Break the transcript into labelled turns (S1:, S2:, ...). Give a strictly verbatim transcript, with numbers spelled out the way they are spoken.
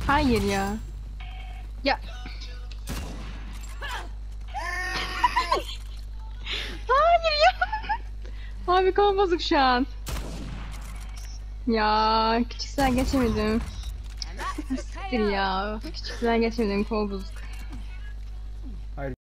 S1: Hayır ya. Ya. Hayır ya. Abi kol bozuk şu an. Ya küçük sıra geçemedim. Siktir ya. Küçük sıra geçemedim, kol bozuk.